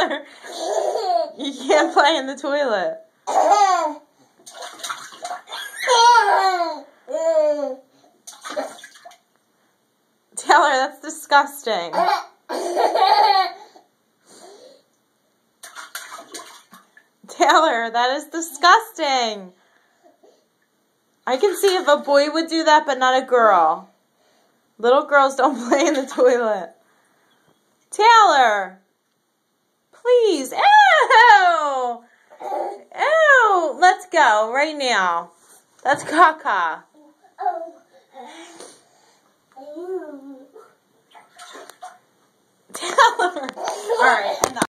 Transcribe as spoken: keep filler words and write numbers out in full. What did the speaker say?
Taylor, you can't play in the toilet. Taylor, that's disgusting. Taylor, that is disgusting. I can see if a boy would do that, but not a girl. Little girls don't play in the toilet. Taylor, please. Ew. Ew. Let's go right now. That's caca. Taylor. All right, enough.